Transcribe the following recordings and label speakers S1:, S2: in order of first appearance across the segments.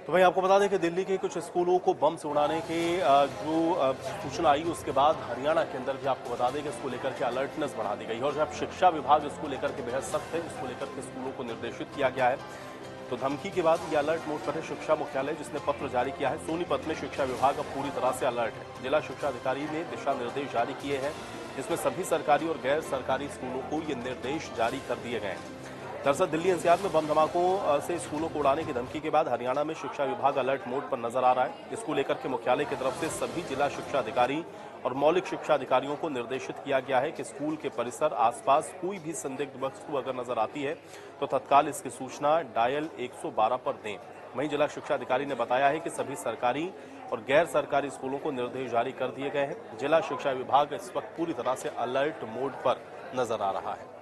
S1: तो भाई आपको बता दें कि दिल्ली के कुछ स्कूलों को बम से उड़ाने की जो सूचना आई उसके बाद हरियाणा के अंदर भी आपको बता दें कि इसको लेकर के अलर्टनेस बढ़ा दी गई है और जब शिक्षा विभाग इसको लेकर के बेहद सख्त है, इसको लेकर के स्कूलों को निर्देशित किया गया है। तो धमकी के बाद ये अलर्ट मोड पर है शिक्षा मुख्यालय, जिसने पत्र जारी किया है। सोनीपत में शिक्षा विभाग अब पूरी तरह से अलर्ट है। जिला शिक्षा अधिकारी ने दिशा निर्देश जारी किए हैं, जिसमें सभी सरकारी और गैर सरकारी स्कूलों को ये निर्देश जारी कर दिए गए हैं। दरअसल दिल्ली एनसीआर में बम धमाकों से स्कूलों को उड़ाने की धमकी के बाद हरियाणा में शिक्षा विभाग अलर्ट मोड पर नजर आ रहा है। इसको लेकर के मुख्यालय की तरफ से सभी जिला शिक्षा अधिकारी और मौलिक शिक्षा अधिकारियों को निर्देशित किया गया है कि स्कूल के परिसर आसपास कोई भी संदिग्ध वस्तु अगर नजर आती है तो तत्काल इसकी सूचना डायल 112 पर दें। वहीं जिला शिक्षा अधिकारी ने बताया है कि सभी सरकारी और गैर सरकारी स्कूलों को निर्देश जारी कर दिए गए हैं। जिला शिक्षा विभाग इस वक्त पूरी तरह से अलर्ट मोड पर नजर आ रहा है।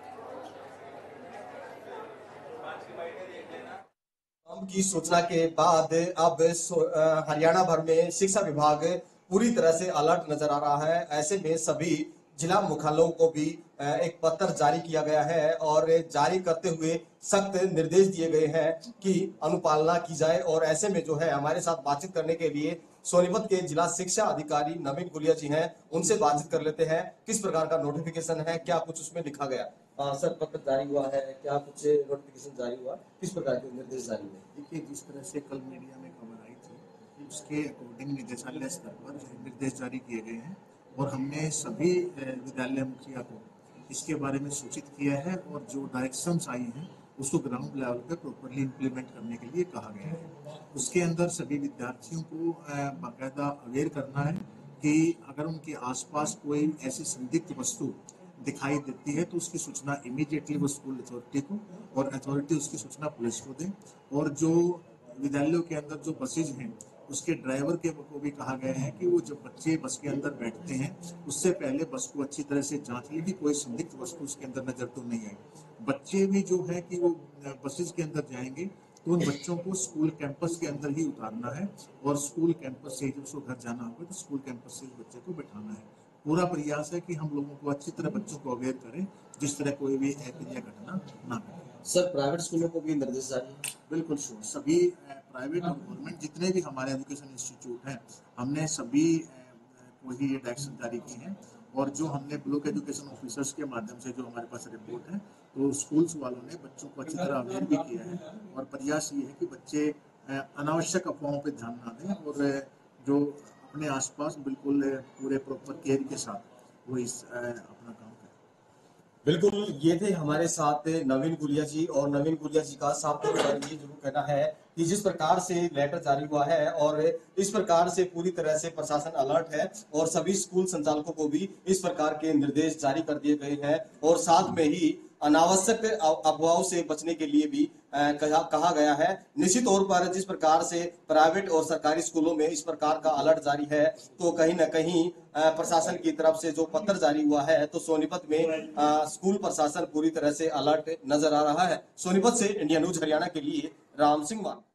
S2: बम की सूचना के बाद अब हरियाणा भर में शिक्षा विभाग पूरी तरह से अलर्ट नजर आ रहा है। ऐसे में सभी जिला मुख्यालयों को भी एक पत्र जारी किया गया है और जारी करते हुए सख्त निर्देश दिए गए हैं कि अनुपालना की जाए। और ऐसे में जो है हमारे साथ बातचीत करने के लिए सोनीपत के जिला शिक्षा अधिकारी नवीन गुलिया जी हैं, उनसे बातचीत कर लेते हैं। किस प्रकार का नोटिफिकेशन है, क्या कुछ उसमें लिखा गया? सर, पत्र जारी हुआ है, क्या कुछ नोटिफिकेशन जारी हुआ, किस प्रकार के निर्देश जारी हुए?
S3: देखिए, जिस तरह से कल मीडिया में खबर आई थी उसके अकॉर्डिंग निदेशालय स्तर पर निर्देश जारी किए गए हैं और हमने सभी विद्यालय मुखिया को इसके बारे में सूचित किया है और जो डायरेक्शंस आई हैं उसको ग्राउंड लेवल पे प्रॉपरली इम्प्लीमेंट करने के लिए कहा गया है। उसके अंदर सभी विद्यार्थियों को बाकायदा अवेयर करना है कि अगर उनके आसपास कोई ऐसी संदिग्ध वस्तु दिखाई देती है तो उसकी सूचना इमीडिएटली वो स्कूल अथॉरिटी को और अथॉरिटी उसकी सूचना पुलिस को दें। और जो विद्यालयों के अंदर जो बसेज हैं उसके ड्राइवर के को भी कहा गया है कि वो जब बच्चे बस के अंदर बैठते हैं उससे पहले बस को अच्छी तरह से जांच ले कि कोई संदिग्ध वस्तु उसके अंदर नजर तो नहीं आई। बच्चे भी जो है कि वो बसेज के अंदर जाएंगे तो उन बच्चों को स्कूल कैंपस के अंदर ही उतारना है और स्कूल कैंपस से जब उसको घर जाना होगा तो स्कूल कैंपस से बच्चे को बैठाना है। पूरा प्रयास है कि हम लोगों को अच्छी तरह बच्चों को अवेयर करें जिस तरह कोई भी अप्रिय घटना ना घटे।
S2: सर, प्राइवेट स्कूलों को भी निर्देश जारी है?
S3: बिल्कुल श्योर, सभी प्राइवेट और गवर्नमेंट जितने भी हमारे एजुकेशन इंस्टीट्यूट हैं हमने सभी को ही ये डायरेक्शन जारी की हैं। और जो हमने ब्लॉक एजुकेशन ऑफिसर्स के माध्यम से जो हमारे पास रिपोर्ट है तो स्कूल्स वालों ने बच्चों को अच्छी तरह अवेयर भी किया है और प्रयास ये है कि बच्चे अनावश्यक अफवाहों पर ध्यान ना दें और जो अपने आसपास बिल्कुल पूरे प्रॉपर केयर के साथ वो इस अपना काम करें।
S2: बिल्कुल, ये थे हमारे साथ नवीन गुलिया जी और नवीन गुलिया जी का साफ तौर पर ये जरूर कहना है कि जिस प्रकार से लेटर जारी हुआ है और इस प्रकार से पूरी तरह से प्रशासन अलर्ट है और सभी स्कूल संचालकों को भी इस प्रकार के निर्देश जारी कर दिए गए हैं और साथ में ही अनावश्यक अफवाहों से बचने के लिए भी कहा गया है। निश्चित तौर पर जिस प्रकार से प्राइवेट और सरकारी स्कूलों में इस प्रकार का अलर्ट जारी है तो कहीं न कहीं प्रशासन की तरफ से जो पत्र जारी हुआ है तो सोनीपत में स्कूल प्रशासन पूरी तरह से अलर्ट नजर आ रहा है। सोनीपत से इंडिया न्यूज हरियाणा के लिए राम सिंह मान।